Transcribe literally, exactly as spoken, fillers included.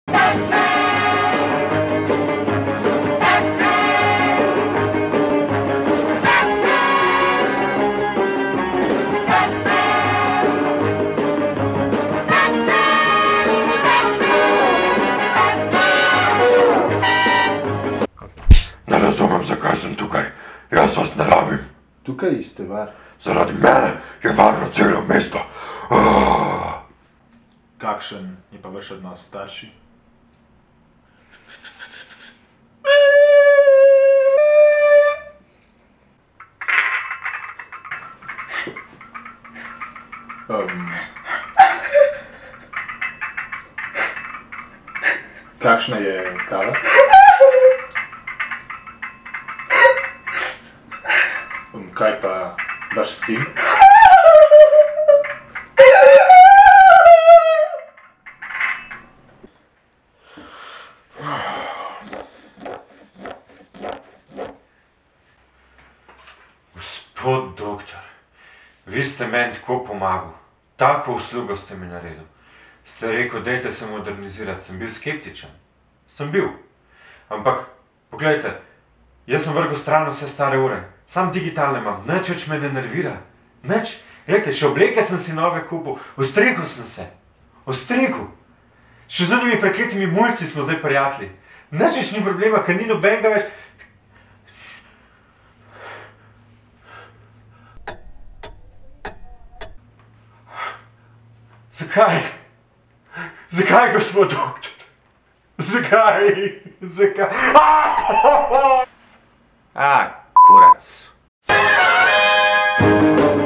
Ne razumem, zakaj sem tukaj. Jaz vas ne rabim. Tukaj ste var. Zaradi mene je varno celo mesto. Oh. Kakšen je pa vaš odnos s starši? Um. Kakšna je kava? Um, kaj pa vaš sin? Gospod doktor, vi ste meni tako pomagal. Tako uslugo ste mi naredil. Ste rekel, dajte se modernizirati. Sem bil skeptičen. Sem bil. Ampak, poglejte, jaz sem vrgel stran vse stare ure. Sam digitalne imam. Nič več me ne nervira. Nič. Glejte, še obleke sem si nove kupil. Ostrigel sem se. Ostrigel. Še z onimi prekletimi mulci smo zdaj prijatelji. Nič več ni problema, ker ni nobenega več. Zakaj? Zakaj, gospod doktor? Zakaj? Zakaj? A, kurac.